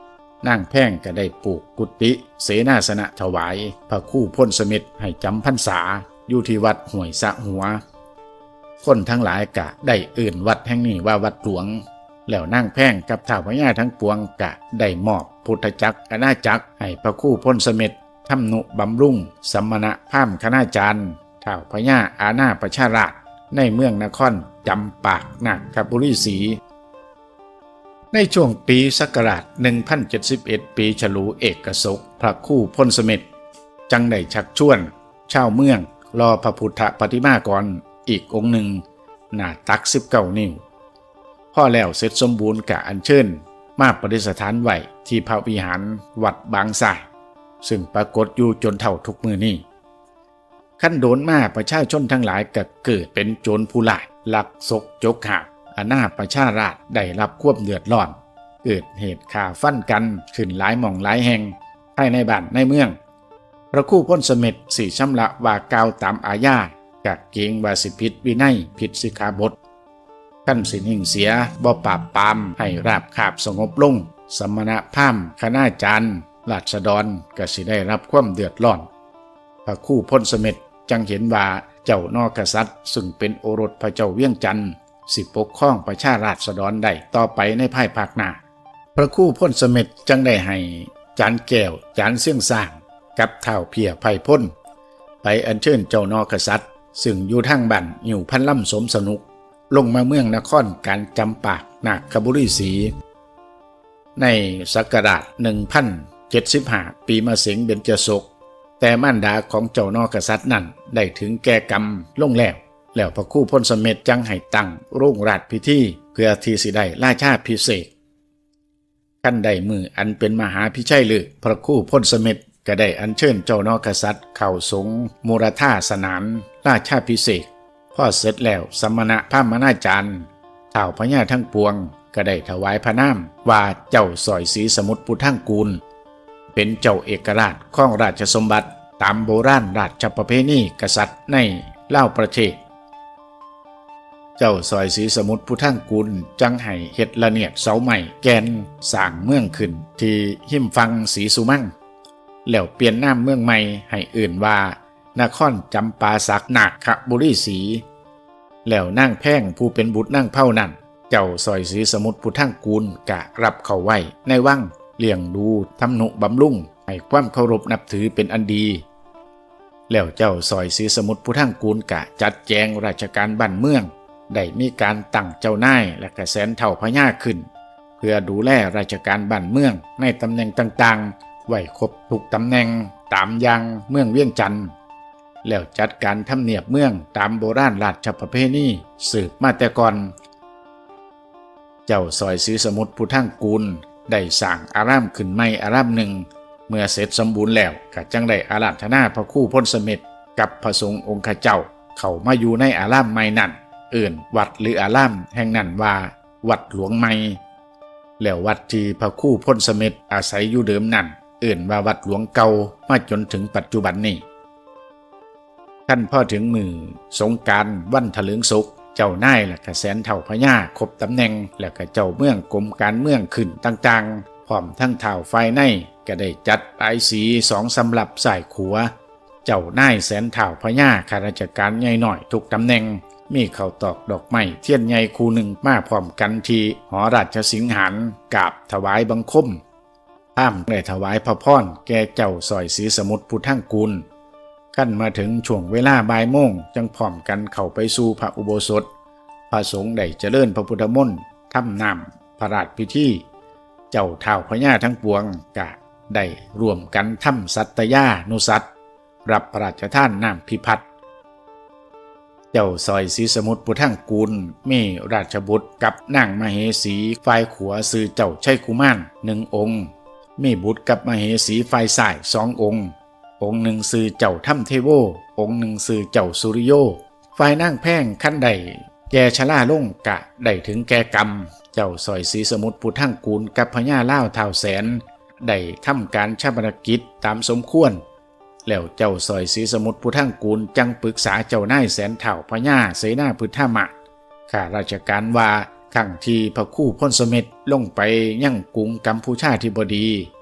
[SPEAKER 1] นางแพ่งก็ได้ปลูกกุฏิเสนาสนะถวายพระครูพ้นสมิทธิ์ให้จำพรรษาอยู่ที่วัดห้วยสะหัวคนทั้งหลายกะได้เอื่นวัดแห่งนี้ว่าวัดหลวงแล้วนางแพ่งกับท้าวพญาทั้งปวงกะได้มอบพุทธจักรอาณาจักรให้พระครูพ้นสมิทธิ์ทำนุบำรุงสัมมณพราหมณ์คณาจารย์ท้าวพญาอาณาประชาราชในเมืองนครจำปากนาคบุรีศรีในช่วงปีศักราชหนึ่งพันเจ็ดสิบเอ็ดปีฉลูเอกศกพระครูพ้นสมิทธิ์จังได้ชักชวนชาวเมืองรอพระพุทธปฏิมากรอีกองค์หนึ่งหน้าตักสิบเก้านิ้วพ่อแล้วเสร็จสมบูรณ์กะอัญเชิญมาประดิษฐานไว้ที่พระวิหารวัดบางสายซึ่งปรากฏอยู่จนเท่าทุกมือนี้ขั้นโดนมาประชาชนทั้งหลายก็เกิดเป็นโจรผู้ร้ายลักศกจกหาบอาณาประชาราษฎร์ได้รับความเดือดร้อนเกิดเหตุฆ่าฟันกันขึ้นหลายหม่องหลายแห่งภายในบ้านในเมืองพระครูพ้นสมิทธิ์สี่ชำระว่ากล่าวตามอาญากะเกรงว่าสิผิดวินัยผิดสิกขาบทขั้นสินิ่งเสียบ่ปราบปรามให้ราบคาบสงบลงสมณพราหมณ์คณาจารย์ราษฎรก็สิได้รับความเดือดร้อนพระครูพ้นสมิทธิ์จังเห็นว่าเจ้านอกษัตริย์ซึ่งเป็นโอรสพระเจ้าเวียงจันทร์สิปกครองประชาราษฎรได้ต่อไปในภายภาคหน้าพระครูพ้นสมิทธิ์จังได้ให้จานแก้วจานเสี่ยงสร้างกับเท้าเพียไพพ้นไปอัญเชิญเจ้านอกษัตริย์ซึ่งอยู่ทางบ้านอยู่พันล่ำสมสนุกลงมาเมืองนครการจำปากนาคบุรีศรีในศักราชหนึ่งพันเจ็ดสิบห้าปีมะเสงเบญจศกแต่มารดาของเจ้านอกษัตริย์นั้นได้ถึงแก่กรรมลงแล้วแล้วพระครูพ้นสมิทธิ์จังให้ตั้งโรงราชพิธีเพื่อที่สิได้ราชาภิเษกขั้นใดมืออันเป็นมหาพิชัยฤกษ์พระครูพ้นสมิทธิ์ก็ได้อัญเชิญเจ้านอกษัตริย์เข้าสงมูรธาสนานราชาภิเษกพอเสร็จแล้วสมณพราหมณ์จารย์ท้าวพญาทั้งปวงก็ได้ถวายพระนามว่าเจ้าสอยศรีสมุทรพุทธังกูลเป็นเจ้าเอกราชของราชสมบัติตามโบราณราชประเพณีกษัตริย์ในเล่าประเทศเจ้าสอยศรีสมุทรพุทธังกูลจังให้เฮ็ดระเนียดเสาใหม่แกนสร้างเมืองขึ้นที่หิมฟังศรีสุมั่งแล้วเปลี่ยนนามเมืองใหม่ให้อื่นว่านครจำปาสักนาคบุรีศรีแล้วนางแพ่งผู้เป็นบุตรนางเผ่านั้นเจ้าสอยศรีสมุทรพุทธังกูลกะรับเข้าไว้ในวังเลี้ยงดูทำนุบำรุงให้ความเคารพนับถือเป็นอันดีแล้วเจ้าสอยศรีสมุทรพุทธังกูลกะจัดแจงราชการบ้านเมืองได้มีการตั้งเจ้านายและกระแสนเท่าพญาขึ้นเพื่อดูแลราชการบ้านเมืองในตำแหน่งต่างๆไว้ครบทุกตำแหน่งตามอย่างเมืองเวียงจันทร์แล้วจัดการทำเนียบเมืองตามโบราณราชประเพณีสืบมาแต่ก่อนเจ้าสอยศรีสมุทรพุทธังกูลได้สร้างอารามขึ้นใหม่อารามหนึ่งเมื่อเสร็จสมบูรณ์แล้วก็จังได้อาราธนาพระครูพ้นสมิทธิ์กับพระสงฆ์องค์ข้าเจ้าเข้ามาอยู่ในอารามใหม่นั้นเอื่นวัดหรืออารามแห่งนั้นว่าวัดหลวงใหม่แล้ววัดที่พระครูพ้นสมิทธิ์อาศัยอยู่เดิมนั้นเอื่นว่าวัดหลวงเก่ามาจนถึงปัจจุบันนี้ท่านพอถึงมือสงกรานต์วันถลึงศกเจ้านายและกระแสนเท่าพญาครบตำแหน่งและก็เจ้าเมืองกรมการเมืองขึ้นต่างๆพร้อมทั้งเท่าไฟในก็ได้จัดปลายสีสองสำหรับสายขัวเจ้านายแสนเท่าพญาข้าราชการใหญ่หน่อยทุกตำแหน่งมีข้าวตอกดอกไม้เทียนใหญ่คู่หนึ่งมาพร้อมกันที่หอราชสิงหานกราบถวายบังคมพราหมณ์ได้ถวายพระพรแก่เจ้าสอยศรีสมุทรพุทธังกูลขั้นมาถึงช่วงเวลาบ่ายโมงจังพร้อมกันเข้าไปสู่พระอุโบสถพระสงฆ์ได้เจริญพระพุทธมนต์ทำนำพระราชพิธีเจ้าท้าวพญาทั้งปวงกะได้ร่วมกันทำสัตยานุสัตรับพระราชทานน้ำพิพัฒน์เจ้าสอยศรีสมุทรพุทธังกูลมีราชบุตรกับนางมเหสีฝ่ายขวาซื่อเจ้าชัยคุมานหนึ่งองค์มีบุตรกับมเหสีฝ่ายซ้ายสององค์องค์หนึ่งซื่อเจ้าถ้ำเทโวองค์หนึ่งซื่อเจ้าสุริโยฝ่ายนางแพ่งขั้นใดแก่ชราลงกะได้ถึงแก่กรรมเจ้าสอยศรีสมุทรพุทธังกูลกับพญาล่าวท้าวแสนได้ทำการชาปนกิจตามสมควรแล้วเจ้าสอยศรีสมุทรพุทธังกูลจังปรึกษาเจ้านายแสนเถ่าพญาเสนาพุทธามะข้าราชการว่าครั้งที่พระครูพ้นสมิทธิ์ลงไปยังกรุงกัมพูชาธิบดี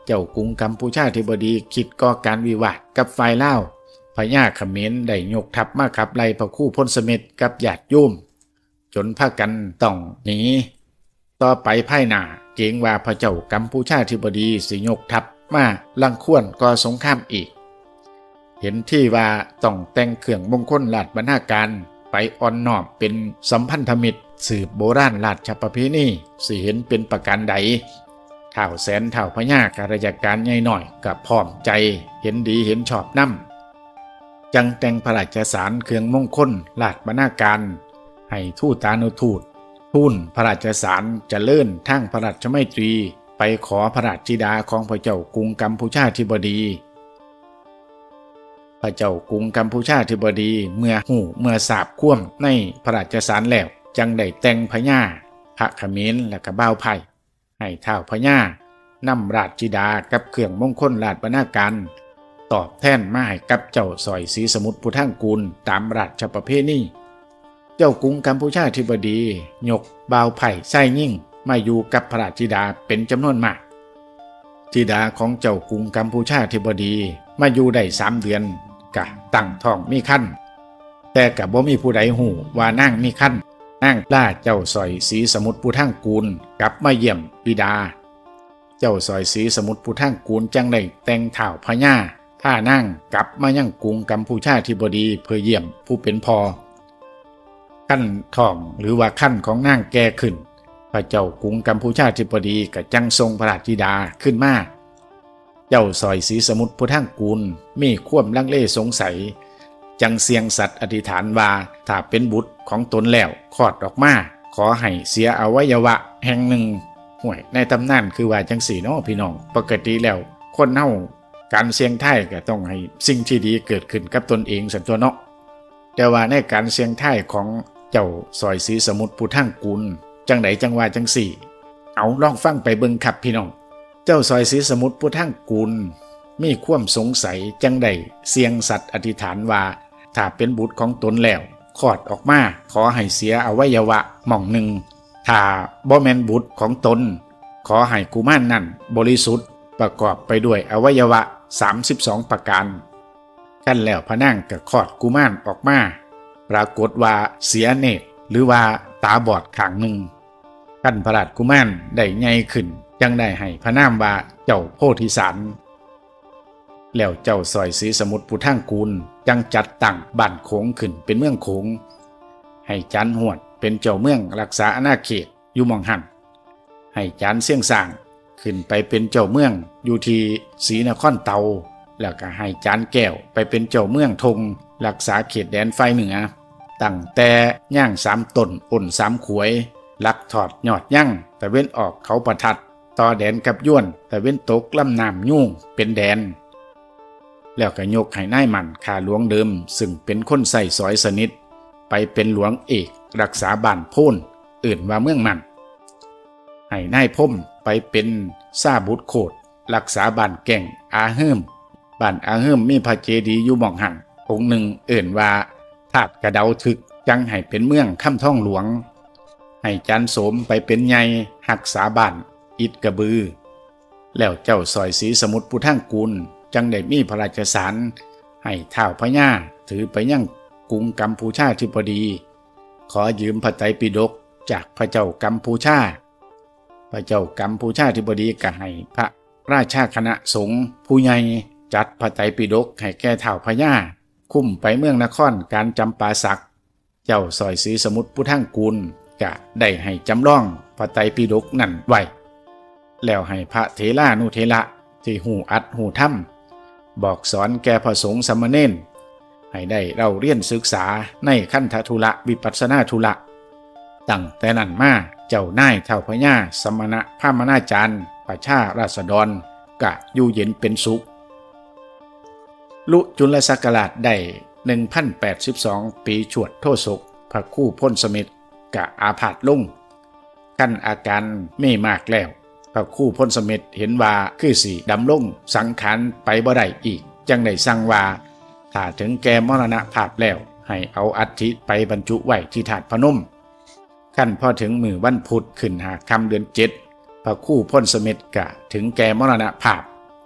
[SPEAKER 1] เจ้ากรุงกัมพูชาธิบดีคิดก่อการวิวาทกับฝ่ายลาวพญาเขมรได้ยกทัพมาขับไล่พระครูพลสมิทธิ์กับญาติโยมจนพากันต้องหนีต่อไปภายหน้าเกรงว่าพระเจ้ากัมพูชาธิบดีสิยกทัพมาลังควรก่อสงครามอีกเห็นที่ว่าต้องแต่งเครื่องมงคลราชบรรณาการไปอ่อนน้อมเป็นสัมพันธมิตรสืบโบราณราชประเพณีสิเห็นเป็นประการใดท้าวแสนท้าวพญาข้าราชการใหญ่หน่อยกับพร้อมใจเห็นดีเห็นชอบนำจังแต่งพระราชสารเครื่องมงคลราชบรรณาการให้ทูตานุทูตทูลพระราชสารเจริญทางพระราชไมตรีไปขอพระราชธิดาของพระเจ้ากรุงกัมพูชาธิบดีพระเจ้ากรุงกัมพูชาธิบดีเมื่อหูเมื่อสาบคว่ำในพระราชสารแล้วจังได้แต่งพญาพระเขมรและก็บ่าวไผ่ให้ท้าวพญานำราชธิดากับเครื่องมงคลราชบรรณาการตอบแทนมาให้กับเจ้าสอยศรีสมุทรพุทธังกูลตามราชประเพณีเจ้ากรุงกัมพูชาธิบดียกบ่าวไผ่ไส้ยิ่งมาอยู่กับพระราชธิดาเป็นจำนวนมากธิดาของเจ้ากรุงกัมพูชาธิบดีมาอยู่ได้สามเดือนกะตั้งท้องมีคันแต่กะบ่มีผู้ใดหูว่านางมีคันนางล่าเจ้าสอยศรีสมุทรพุทธังกูลกลับมาเยี่ยมบิดาเจ้าสอยศรีสมุทรพุทธังกูลจังได้แต่งท้าวพญาถ้านางกลับมายังกรุงกัมพูชาธิบดีเพื่อเยี่ยมผู้เป็นพ่อขั้นท้องหรือว่าขั้นของนางแก่ขึ้นพระเจ้ากรุงกัมพูชาธิบดีก็จังทรงพระราชธิดาขึ้นมาเจ้าสอยศรีสมุทรพุทธังกูลมีความลังเลสงสัยจังเสียงสัตย์อธิษฐานว่าถ้าเป็นบุตรของตนแล้วคลอดออกมาขอให้เสียอวัยวะแห่งหนึ่งห่วยในตำนานคือว่าจังสี่เนาะพี่น้องปกติแล้วคนเฮาการเสี่ยงทายก็ต้องให้สิ่งที่ดีเกิดขึ้นกับตนเองสันตัวเนาะแต่ว่าในการเสี่ยงทายของเจ้าสอยศรีสมุทรพุทธังกูลจังไดจังว่าจังสี่เอาลองฟังไปเบิ่งครับพี่น้องเจ้าสอยศรีสมุทรพุทธังกูลมีความสงสัยจังไดเสียงสัตย์อธิษฐานว่าถ้าเป็นบุตรของตนแล้วคลอดออกมาขอให้เสียอวัยวะหม่องหนึ่งถ้าบ่แม่นบุตรของตนขอให้กุมารนั่นบริสุทธิ์ประกอบไปด้วยอวัยวะสามสิบสองประการขั้นแล้วพระนางก็คลอดกุมารออกมาปรากฏว่าเสียเนตรหรือว่าตาบอดข้างหนึ่งขั้นพระราชกุมารได้ใหญ่ขึ้นจังได้ให้พระนามว่าเจ้าโพธิสัตว์แล้วเจ้าสอยศรีสมุทรพุทธังกูลจังจัดตั้งบ้านโขงขึ้นเป็นเมืองโขงให้จันหวดเป็นเจ้าเมืองรักษาอาณาเขตอยู่หม่องหันให้จันเสียงสร้างขึ้นไปเป็นเจ้าเมืองอยู่ที่ศรีนครเตาแล้วก็ให้จันแก้วไปเป็นเจ้าเมืองธงรักษาเขตแดนไฟเหนือตั้งแต่ย่างสามต้นอ่นสามขวยลักถอดยอดยั่งแต่เว้นออกเขาประทัดต่อแดนกับย้วนแต่เว้นตกลำน้ำยุ่งเป็นแดนแล้วก็ยกให้นายมันข้าหลวงเดิมซึ่งเป็นคนใส่สอยสนิทไปเป็นหลวงเอกรักษาบ้านโพนอื่นว่าเมืองมันให้นายพ่มไปเป็นซาบุตรโคดรักษาบ้านแก่งอาเฮิมบ้านอาเฮิมมีพระเจดีย์อยู่หม่องหันองค์หนึ่งเอื่นว่าธาตุกระเดาถึกจังให้เป็นเมืองค่ำท่องหลวงให้จันโสมไปเป็นใหญ่หักษาบ้านอิดกระบือแล้วเจ้าสอยศรีสมุทรพุทธังกูลจังได้มีพระราชสารให้ท้าวพญาถือไปยังกรุงกัมพูชาธิบดีขอยืมพระไตรปิฎกจากพระเจ้ากัมพูชาพระเจ้ากัมพูชาธิบดีก็ให้พระราชาคณะสงฆ์ผู้ใหญ่จัดพระไตรปิฎกให้แก่ท้าวพญาคุ้มไปเมืองนครการจำปาสักเจ้าสอยศรีสมุทรพุทธังกูลก็ได้ให้จำลองพระไตรปิฎกนั่นไว้แล้วให้พระเถรานุเถระที่หูอัดหูถ้ำบอกสอนแก่พระสงฆ์สามเณรให้ได้เราเรียนศึกษาในคันธทุระวิปัสสนาทุระตั้งแต่นั้นมาเจ้านายเท่าพญาสมณะพามนาจารย์ประชาราษฎรกะอยู่เย็นเป็นสุขลุจุลศักราชได้หนึ่งพันแปดสิบสองปีชวดโทษกพระคู่พ้นสมิทธิ์กะอาพาธลงขั้นอาการไม่มากแล้วพระคู่พ้นสมิทธิ์เห็นว่าคือสีดำลงสังขารไปบ่ได้อีกจังได้สั่งว่าถ้าถึงแก่มรณภาพแล้วให้เอาอัฐิไปบรรจุไว้ที่ถาดพนมขั้นพอถึงมือวันพุธขึ้นหาค่ำเดือนเจ็ดพระคู่พ้นสมิทธิ์กะถึงแก่มรณภาพ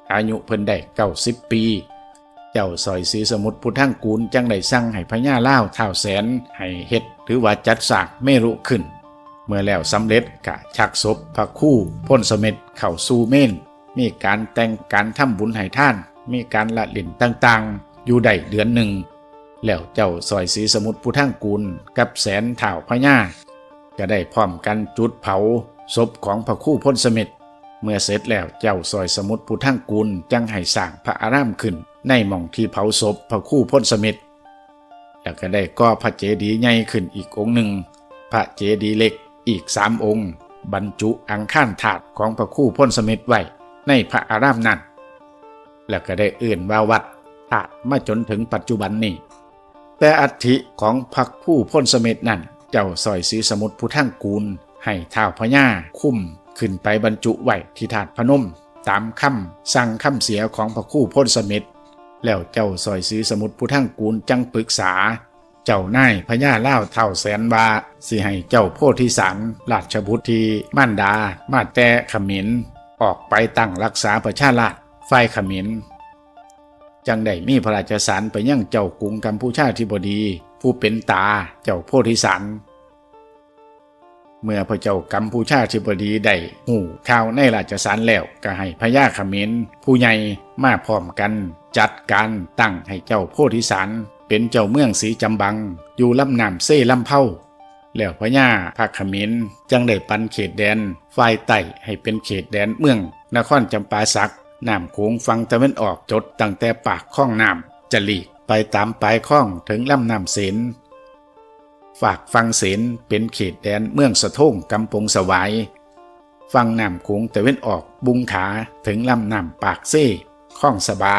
[SPEAKER 1] อายุเพิ่นได้เก้าสิบปีเจ้าสอยศรีสมุทรพุทธังกูลจังได้สั่งให้พญาล่าวท้าวแสนให้เฮ็ดหรือว่าจัดสร้างเมรุขึ้นเมื่อแล้วสำเร็จกะชักศพพระครูพ้นเสม็ดเข้าสู่เมนมีการแต่งการทำบุญให้ท่านมีการละเล่นต่างๆอยู่ได้เดือนหนึ่งแล้วเจ้าสอยศรีสมุทรพุทธังกูลกับแสนท้าวพญาก็ได้พร้อมกันจุดเผาศพของพระครูพ้นเสม็ดเมื่อเสร็จแล้วเจ้าสอยสมุทรพุทธังกูลจังให้สร้างพระอารามขึ้นในหม่องที่เผาศพพระครูพ้นเสม็ดแล้วก็ได้ก่อพระเจดีย์ใหญ่ขึ้นอีกองค์หนึ่งพระเจดีย์เล็กอีกสามองค์บรรจุอังคารธาตุของพระครูพ้นเสม็ดไว้ในพระอารามนั้นแล้วก็ได้เอื่นว่าวัดธาตุมาจนถึงปัจจุบันนี้แต่อัฐิของพระครูพ้นเสม็ดนั้นเจ้าสอยศรีสมุทรพุทธังกูลให้ท้าวพญาคุ้มขึ้นไปบรรจุไว้ที่ธาตุพนมตามคำสั่งคำเสียของพระครูพ้นเสม็ดแล้วเจ้าสอยศรีสมุทรพุทธังกูลจังปรึกษาเจ้านายพญาล่าวท้าวแสนว่าสิให้เจ้าโพธิสัตว์ราชบุตรที่มารดามาแต่เขมรออกไปตั้งรักษาประชาราษฎร์ฝ่ายเขมรจังได้มีพระราชสารไปยังเจ้ากรุงกัมพูชาธิบดีผู้เป็นตาเจ้าโพธิสัตว์เมื่อพระเจ้ากัมพูชาธิบดีได้หูข่าวในราชสารแล้วก็ให้พญาเขมรผู้ใหญ่มาพร้อมกันจัดการตั้งให้เจ้าโพธิสัตว์เป็นเจ้าเมืองศรีจำบังอยู่ลำน้ำเซ่ลำเผาแล้วพญาพระเขมรจังได้ปันเขตแดนฝ่ายใต้ให้เป็นเขตแดนเมืองนครจำปาสักน้ำโขงฝั่งตะวันออกจดตั้งแต่ปากคลองน้ำจะหลีกไปตามปลายคลองถึงลำน้ำเสนฝากฝั่งเสนเป็นเขตแดนเมืองสะโท่งกำปงสวายฝั่งน้ำโขงตะวันออกบุงขาถึงลำน้ำปากเซ่คลองสบา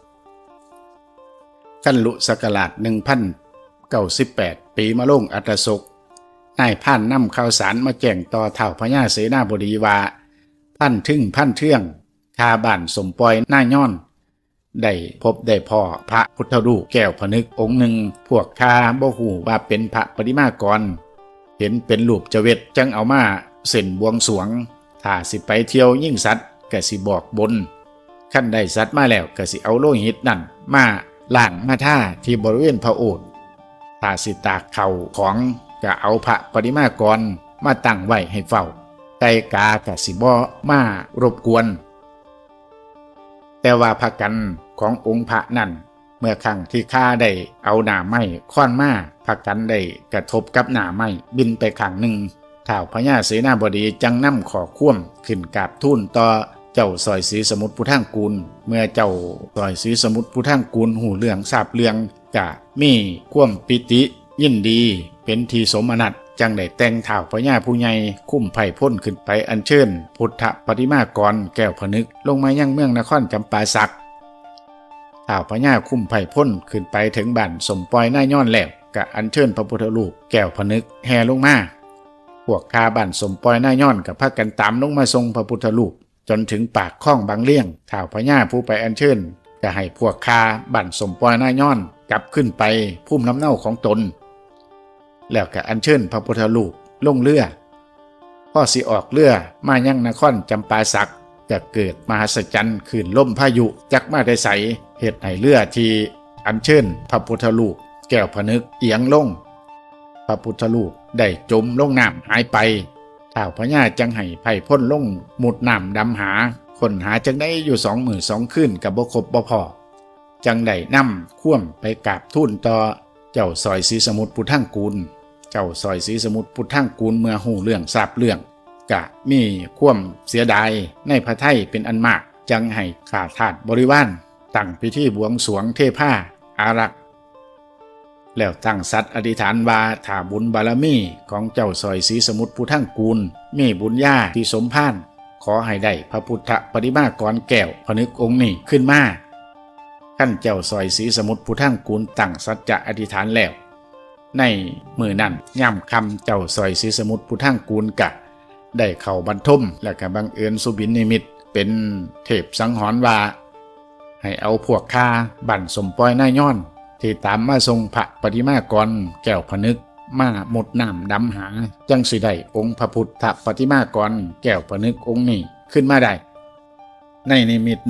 [SPEAKER 1] ขันลุศักราชหนึ่งพันเก้าสิบแปดปีมะโรงอัตศกนายพันนำข่าวสารมาแจ้งต่อเถ่าพญาเสนาบดีว่าพันทึ่งพันเทื่องคาบ้านสมปอยหน้าย้อนได้พบได้พ่อพระพุทธรูปแก้วผนึกองค์หนึ่งพวกคาบ่ฮู้ว่าเป็นพระปฏิมากรเห็นเป็นรูปเจเวตจังเอามาเส้นบวงสรวงถ้าสิไปเที่ยวยิ่งสัตว์ก็สิบอกบนขั้นได้สัตว์มาแล้วก็สิเอาโลหิตนั่นมาล่างมาท่าที่บริเวณพระโอษฐ์ถ้าสิตากเข่าของก็เอาพระปฏิมากรมาตั้งไว้ให้เฝ้าไก่กากะสิบ่มารบกวนแต่ว่าพระกันขององค์พระนั่นเมื่อครั้งที่ข้าได้เอาหน้าไม้ค้อนมาพระกันได้กระทบกับหน้าไม้บินไปข้างหนึ่งท้าวพญาเสนาบดีจังนำขอคว่ำขึ้นกราบทูลต่อเจ้าสอยศรีสมุทรพุทธังกูลเมื่อเจ้าสอยศรีสมุทรพุทธังกูลหูเรื่องทราบเรื่องกะมีความปิติยินดีเป็นทีสมนัตจังได้แต่งท้าวพญาผู้ใหญ่คุ้มไผ่พ้นขึ้นไปอัญเชิญพุทธปฏิมากรแก้วผนึกลงมายังเมืองนครจำปาสักท้าวพญาคุ้มไผ่พ้นขึ้นไปถึงบ้านสมปอยหน้าย้อนแล้วกะอัญเชิญพระพุทธรูปแก้วผนึกแห่ลงมาพวกคาบ้านสมปอยหน้าย้อนกับพากันตามลงมาทรงพระพุทธรูปจนถึงปากคลองบางเลี่ยงท้าวพญาผู้ไปอัญเชิญก็ให้พวกคาบ้านสมปอยหน้าย้อนกลับขึ้นไปพุ่มน้ำเน่าของตนแล้วก็อัญเชิญพระพุทธรูปลงเรือพ่อสิออกเรือมายังนครจำปาสักจะเกิดมหัศจรรย์ขึ้นล่มพายุจักมาได้ใสเหตุให้เรือที่อัญเชิญพระพุทธรูปแก้วผนึกเอียงลงพระพุทธรูปได้จมลงน้ำหายไปท้าวพญาจังให้ไผ่พ้นลงมุดน้ำดำหาคนหาจังได้อยู่สองมือสองคืนกับบ่ครบบ่พอจังได้นำข่วมไปกราบทูลต่อเจ้าสอยศรีสมุทรพุทธังกูลเจ้าสอยศรีสมุทรพุทธังกูลเมื่อหูเรื่องทราบเรื่องกะมีความเสียดายในพระทัยเป็นอันมากจังให้ข้าทาสบริวารตั้งพิธีบวงสรวงเทพาอารักษ์แล้วตั้งสัตย์อธิษฐานว่าถ้าบุญบารมีของเจ้าสอยศรีสมุทรพุทธังกูลมีบุญญาที่สมภารขอให้ได้พระพุทธปฏิมากรแก้วผนึกองค์นี้ขึ้นมาขั้นเจ้าสอยศรีสมุทรพุทธังกูลตั้งสัจจะอธิษฐานแล้วในมือนั้นย่ำคำเจ้าสอยศรีสมุทรพุทธังกูลกะได้เข้าบรรทมและก็บังเอิญสุบินนิมิตเป็นเทพสังหรณ์ว่าให้เอาพวกข้าบั่นสมปอยหน้าย้อนที่ตามมาทรงพระปฏิมากรแก้วผนึกมาหมดน้ำดำหาจังสิได้องค์พระพุทธปฏิมากรแก้วผนึกองค์นี้ขึ้นมาได้ในนิมิตนั้น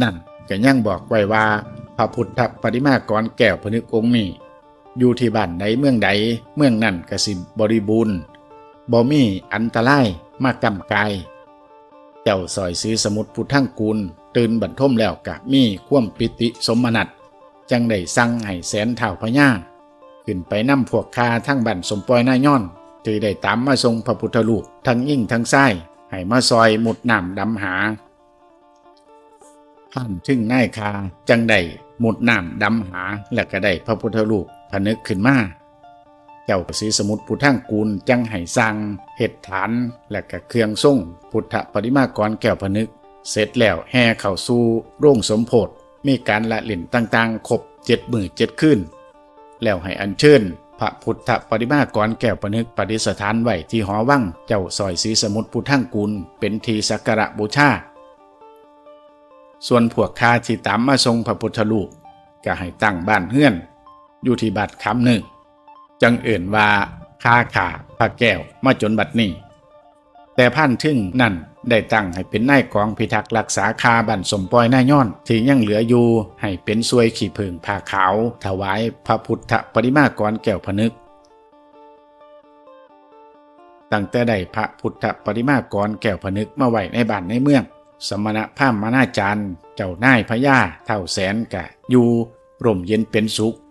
[SPEAKER 1] ก็ยังบอกไว้ว่าพระพุทธปฏิมากรแก้วพนึกองค์นี้อยู่ที่บ้านใดเมืองใดเมืองนั่นก็สิบริบูรณ์บ่มีอันตรายมากำกายเจ้าซอยศรีสมุทรพุทธังกูลตื่นบรรทมแล้วกะมีความปิติสมนัสจังได้สั่งให้แสนเท่าพญาขึ้นไปนำพวกข้าทั้งบ้านสมปอยหน้าย้อนที่ได้ตามมาทรงพระพุทธรูปทั้งยิ่งทั้งไส้ให้มาซอยมุดน้ำดำหาท่านถึงนายคาจังได้มุดน้ำดำหาและก็ได้พระพุทธรูปผนึกขึ้นมาเจ้าศรีสมุทรพุทธังกูลจังให้สร้างเฮ็ดฐานและก็เครื่องทรงพุทธปฏิมากรแก้วผนึกเสร็จแล้วแห่เข้าสู่โรงสมโภชมีการละเล่นต่างๆครบเจ็ดมื้อเจ็ดคืนแล้วให้อัญเชิญพระพุทธปฏิมากรแก้วผนึกประดิษฐานไว้ที่หอวังเจ้าซอยศรีสมุทรพุทธังกูลเป็นที่สักการะบูชาส่วนพวกข้าที่ตามมาทรงพระพุทธรูปก็ให้ตั้งบ้านเฮือนอยู่ที่บัดคำหนึ่งจังเอิ่นว่าข้าขาพระแก้วมาจนบัดนี้แต่พันทึ่งนั่นได้ตั้งให้เป็นนายกองพิทักษ์รักษาคาบ้านสมปอยหน้าย้อนที่ยังเหลืออยู่ให้เป็นซวยขี่ผึ่งผ้าขาวถวายพระพุทธปฏิมากรแก้วผนึกตั้งแต่ได้พระพุทธปฏิมากรแก้วผนึกมาไว้ในบ้านในเมืองสมณพราหมณาจารย์เจ้านายพญาเท่าแสนกะอยู่ร่มเย็นเป็นสุข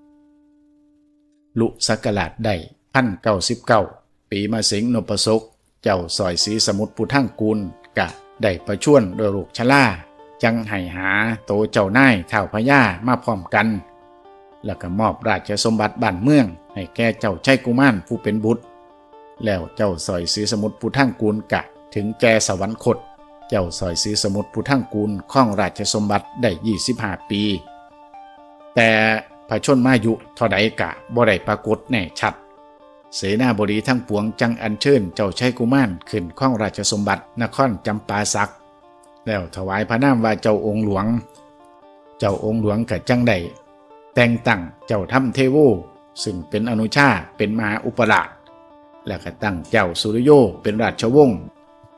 [SPEAKER 1] ลุศักราชได้พันเก้าสิบเก้าปีมะเส็งนพศกเจ้าซอยศรีสมุทรพุทธังกูลกะได้ประชวรโดยโรคชราจังให้หาโตเจ้านายเท่าพญามาพร้อมกันแล้วก็มอบราชสมบัติบ้านเมืองให้แก่เจ้าชัยกุมารผู้เป็นบุตรแล้วเจ้าซอยศรีสมุทรพุทธังกูลกะถึงแก่สวรรคตเจ้าซอยศรีสมุทรพุทธังกูลครองราชสมบัติได้ยี่สิบห้าปีแต่พระชนมายุเท่าใดกะบ่ได้ปรากฏแน่ชัดเสนาบดีทั้งปวงจังอัญเชิญเจ้าชัยกุมารขึ้นครองราชสมบัตินครจำปาสักแล้วถวายพระนามว่าเจ้าองค์หลวงเจ้าองค์หลวงกะจังได้แต่งตั้งเจ้าถ้ำเทโวซึ่งเป็นอนุชาเป็นมหาอุปราชแล้วก็ตั้งเจ้าสุริโยเป็นราชวงศ์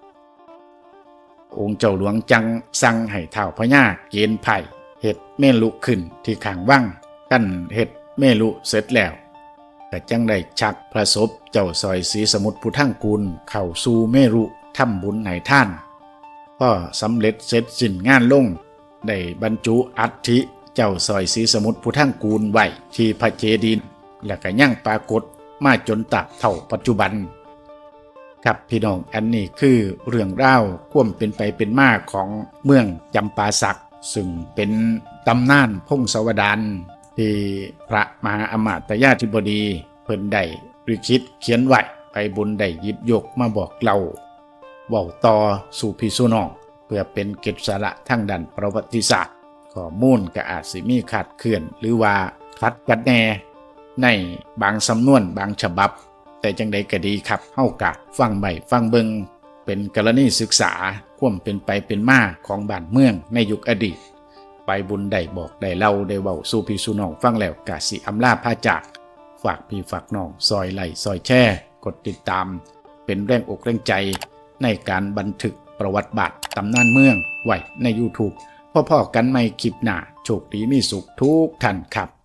[SPEAKER 1] องค์เจ้าหลวงจังสั่งให้เฒ่าพญาเกณฑ์ไผ่เฮ็ดเมลุขึ้นที่ข้างวังกั้นเฮ็ดเมลุเสร็จแล้วก็จังได้ชักพระศพเจ้าซอยศรีสมุทรพุทธังกูลเข้าสู่เมรุทำบุญให้ท่านพอสำเร็จเสร็จสิ้นงานลงได้บรรจุอัฐิเจ้าซอยศรีสมุทรพุทธังกูลไว้ที่พระเจดีย์และก็ยังปรากฏมาจนตราบเท่าปัจจุบันครับพี่น้องอันนี้คือเรื่องเล่าความเป็นไปเป็นมาของเมืองจำปาสักซึ่งเป็นตำนานพงศาวดารที่พระมหาอมาตยาธิบดีเพิ่นได้ริคิดเขียนไว้ไปบุญได้หยิบยกมาบอกเราเว้าต่อสู่พี่สู่น้องเพื่อเป็นเก็บสาระทางด้านประวัติศาสตร์ข้อมูลก็อาจสิมีขาดเคลื่อนหรือว่าขัดกันแน่ในบางสำนวนบางฉบับแต่จังใดก็ดีครับเฮากะฟังใบฟังเบิงเป็นกรณีศึกษาความเป็นไปเป็นมาของบ้านเมืองในยุคอดีตไปบุญได้บอกได้เล่าได้เว้าสู่พี่สู่น้องฟังแล้วกะสิอำลาพาจากฝากพี่ฝากน้องซอยไลค์ซอยแชร์กดติดตามเป็นแรงอกแรงใจในการบันทึกประวัติบาทตำนานเมืองไว้ใน YouTube พ่อๆกันใหม่คลิปหน้าโชคดีมีสุขทุกท่านครับ